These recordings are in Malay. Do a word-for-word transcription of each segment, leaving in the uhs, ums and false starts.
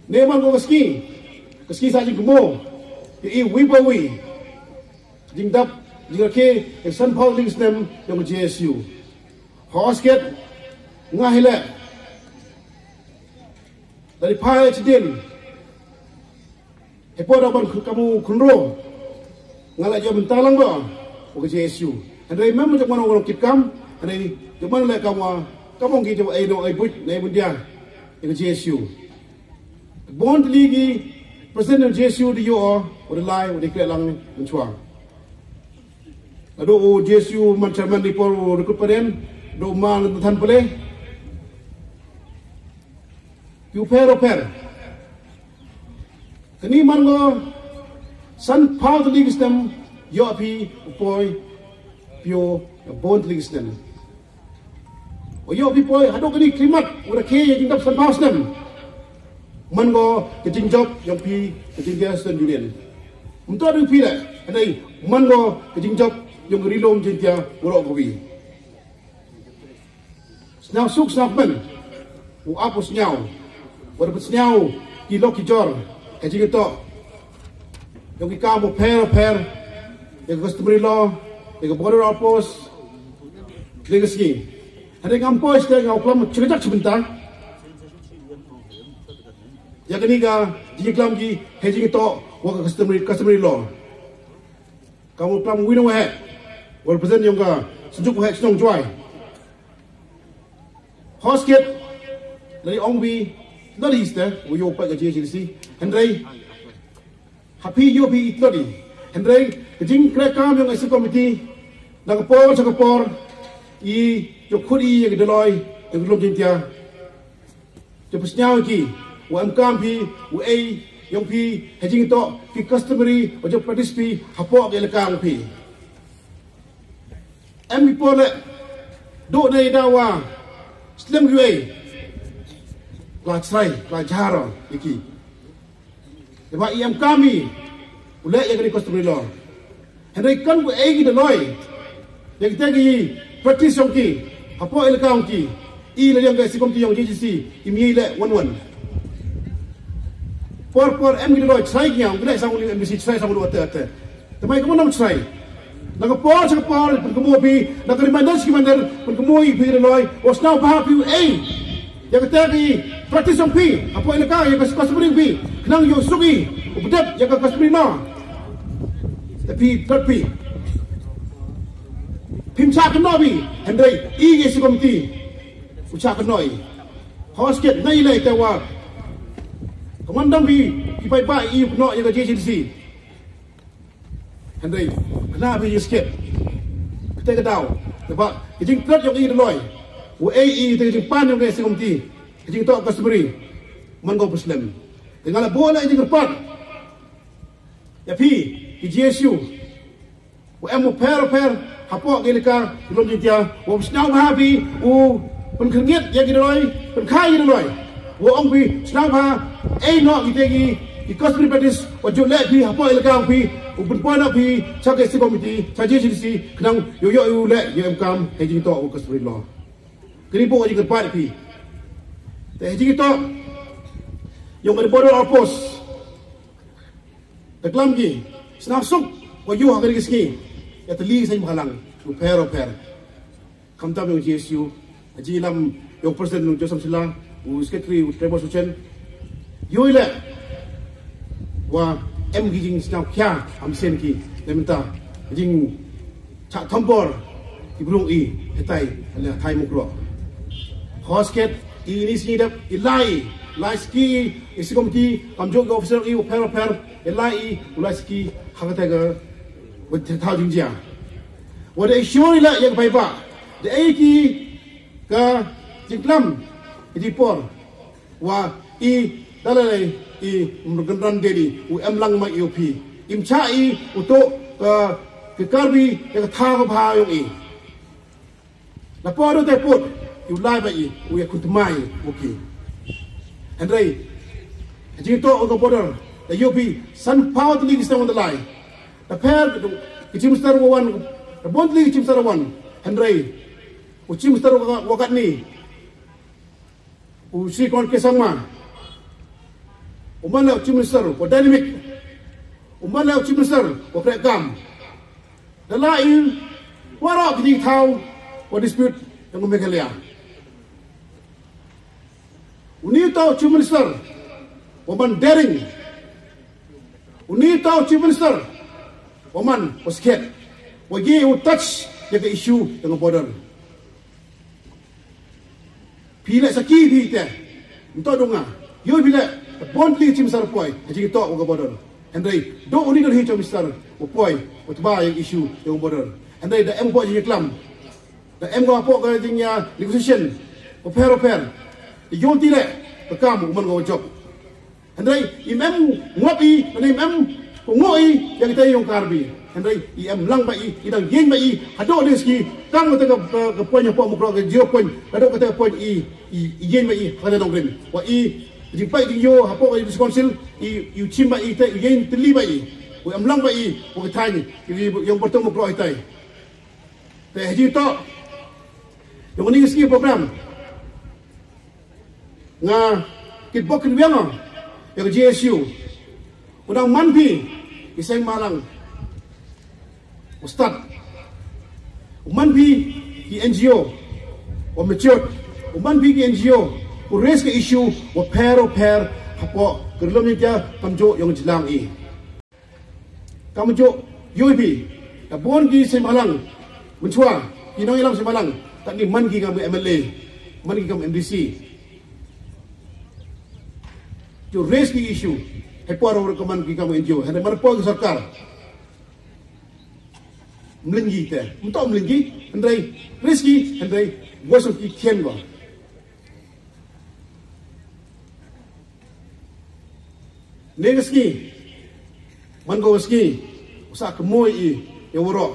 Neman go ski, ski sa jing mo, i wibawi, jing dap, jing ke, San Paul links them yung J S U. Hosket, ngahile, dari pahal cidin, hepo dapat kamu kunro, ngalah jauh bentalang ba, ke J S U. And they memang macam mana orang kipkam, and they macam mana kamu, kamu gitu ay no ay put, ay mundia, ke J S U. Bond ligi presiden J S U di yo, udah lai, udah kira lang mencuang. Aduh J S U macam mana di por rekut peren, do mang tan pole. You pair or pair. Kini mango San Paul league stem yo api boy pio bond league stem. O yo api boy hado kini klimat udah ke yang tinggal San Paul stem. Mango kejing job yang pi kejing dia stem julian. Untuk ada pi lah. Ada mango kejing job yang rilom jentia urok kopi. Senau suk snapen. U apus nyau. Walaupun senau kilo kijor. Kejing itu yang kita mau pair pair yang customary law, yang border outpost, dengan segi. Ada yang ampus dia yang kelam cerita sebentar. Yang ketiga, jika kelam ki hedging itu wak customary customary law. Kamu kelam winnow head, walaupun yang ka sejuk head senong joy. Hosket dari Ongbi, not Easter, we open ke J S C, Henry. Happy you be tlot. Henry, kejing krekam yang isi komiti, nak por sa por, i yo kuri yang Dolloi, yang belum jentia. Cepat nyau ki, wam kampi, wa yang pi hedging itu, pi customary, wajib practice pi, hapok yang lekang pi. Em pi pole, do dari dawa, slem gue, pelajari, pelajara, iki. Sebab iam kami, ulek yang kini customary law. Henry kan gue egi Dolloi, yang kita lagi practice yang ki, apa ilkau ki, i yang kasi komiti yang J C C, imi ilek one one. Por por em gitu Dolloi, try kiam, ulek sang uling M B C try sang uling ate ate. Tapi kamu nam try. Nak por sang por, penkamu pi, nak reminder skimander, penkamu i pi Dolloi, was now bahap you a. Yang kita lagi practice yang pi, apa ilkau yang kasi customary pi. Kenang yo sugi, ubedat jaga customary law. Tapi tapi pimsa kenobi, Henry i si komiti, ucap kenoi. Hosket nai leh tawa. Komandang bi ipai pai i keno jaga J C C. Henry, kenapa bi skip? Kita kedau, sebab kejing tlot yang i Dolloi, u A I kejing pan yang si komiti, kejing tok customary, mango slem. Dengan bola ini kerpat, ya pi di J S U, u emu per per, hapok gelika belum jentia, u senau habi, u penkengit ya gitu Dolloi, penkai gitu Dolloi, u ong pi senau ha, eh no kita gi, di customary practice, u jual pi hapok gelika pi, u berpuan pi, cakai si komiti, cakai J C C, kenang yo yo yo lek yo emkam, hedging to u customary law, keribu aja kerpat pi, hedging to yang ada border outpost, teklam ki, senasuk, wajah agak riski, ya terlihat saya menghalang, pair or pair, kamtam yang J S U, haji lam yang presiden yang Joseph Sila, sekretari Trevor Suchen, yoile, wah M gijing senau kia, amsen ki, lementa, gijing cak tombor, ibrung i, hetai, alah thai muklo, hosket, ini sini dap, ilai. Lai ski isi komiti kamjok officer i pair pair elai ulai ski hakataga wad thau jingjia wad ai shori la yang pai ba de ai ki ka jinglam idi por wa i dalai i murganran dedi u emlang ma U P imcha i uto ka ke karbi ya tha ko pha yong i la por do te put u lai ba i u ya kutmai okay. Henry, jika itu orang border, the U P, San Paul league is on the line. The pair, the Jim Star one, the Bond league Jim Star one, Henry, u Jim Star wakat ni, u si kon kesama, uman leo chief minister wa dynamic, uman leo chief minister wa program. Dalai warok di tau wa dispute yang Meghalaya. Uni tau chief minister uman daring. Uni tau chief minister uman wasket. Wagi u touch jaga isu dengan border. Pilih saki pi teh. Untuk donga. Yo bila bon pli chief minister poi, haji kita dengan border. Hendai do uni dah hijau minister poi, utba yang isu dengan border. Hendai dah em buat je klam. Dah em gua apa ke jingnya negotiation. Oper oper. Yo tidak bekam uman gua job. Hendai imam ngopi, hendai imam ngoi yang kita yang karbi. Hendai im lang bai idang yeng bai hado dia ski kang kata ke ke poin yang pok mukro ke zero point hado kata poin i yeng bai kada dongren wa i jimpai di yo hapo ke council i yu chim bai te yeng teli bai wa im lang bai wa tani yang bertemu mukro itai te haji to yang ni ski program nga kit bokin wiang yang J S U udang manpi iseng malang Ustad, uman bi ki N G O, wa mature, uman bi ki N G O, u raise ke issue, wa pair o pair, hapo kerlom ni dia kamjo yang jelang i. Kamjo U B, ta bon ki semalang, menchua, ki nong ilang semalang, tak ni man ki kamu M L A, man ki kamu M D C. Jo raise ki issue, hapo aro rekoman ki kamu N G O, hendak marpo ke sarkar. Melenggi teh, untuk melenggi, hendai rezeki, hendai bosok ikan bah. Negeski, mango ski, usah kemoi i, yang warok.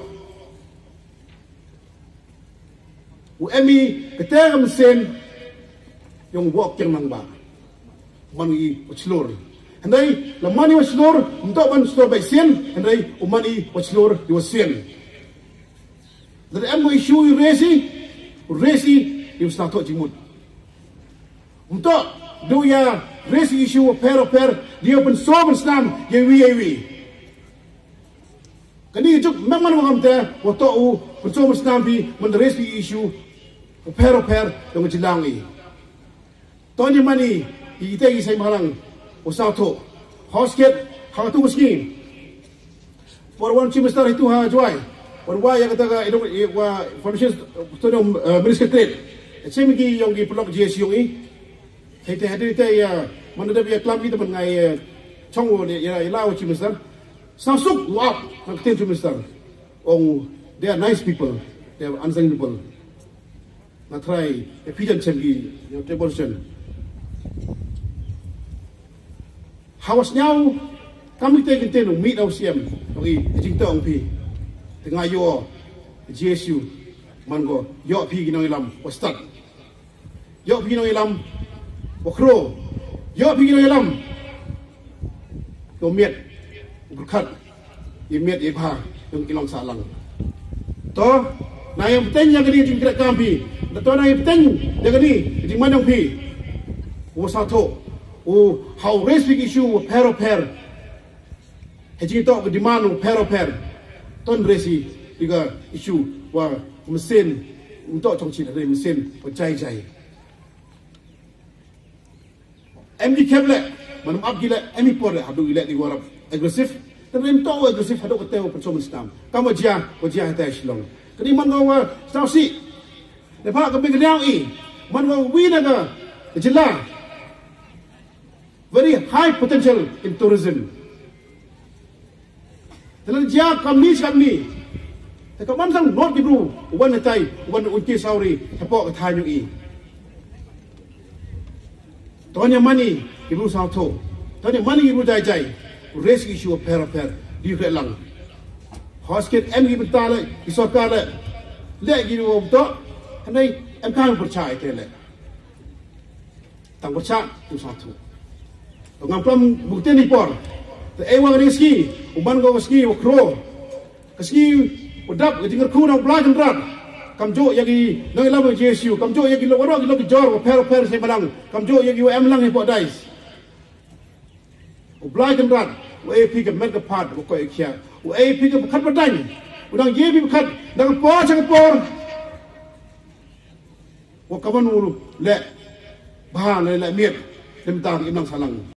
Uemi ketika mesin, yang wak yang mangba, mani waclor. Hendai lamani waclor, untuk man waclor baik sen, hendai umani waclor diwasen. Dari emu isu resi, resi itu satu jimut. Untuk doya resi isu per per dia pun soal Islam yewi yewi. Kini itu memang orang teh waktu u pun soal Islam bi meneresi isu per per yang jelangi. Tahun mani kita ini saya malang usah tu hosket hal tu miskin. Perwan cimestar itu ha juai. Warwa yang kata itu wa information studio minister trade. Saya mungkin yang di blog J S U ini, kita hadir kita ya mana ada biar kelam kita mengai conggo ya ilau minister. Samsung wow, nak tentu minister. Oh, they are nice people, they are understanding people. Nak try efficient cemgi yang demonstration. Hawas nyau kami kita kita meet our C M, bagi jingta orang pi. Tengah yo J S U mango yo pi ginong ilam ustad yo pi ginong ilam bokro yo pi ginong ilam to miet berkat i miet i pha yung ilong salang to na yang penting yang gini jingkrak kampi to na yang penting yang gini jing manong pi wo sa to o how race big issue pero per hejing to ke dimanu pero per ton resi juga isu wa mesin untuk congci dari mesin percaya-caya. M D kable manum ab gila M D por hadu gila di warap agresif dan rem to agresif hadu kete persoalan Islam. Kamu dia wajah ta Islam. Kini man wa stasi. Lepas ke bigdiang i man wa wina ga jela. Very high potential in tourism. Dalam dia kami kami, tapi mana sang not diburu, uban netai, uban unti sauri, sepok ketanya i. Tuan yang mani diburu sauto, tuan yang mani diburu jai jai, raise issue per per di kelang. Hosket M di betala, isokala, lek gitu betul, hendak M kan percaya kele. Tang percaya tu satu. Dengan pelam bukti ni por. Ewa ski, uban go ski, ukro, ski, udap, jengker ku nang belajar berat. Kamjo yagi nang ilam J S U, kamjo yagi lo warok lo jor, per per saya malang, kamjo yagi M lang ni pot dais. u blai kan rat u A P ke met ke pat u ko ikhya u A P ke khat patang udang ye bi khat dang por chang por u kawan ulu le ba le le miet lim tang inang salang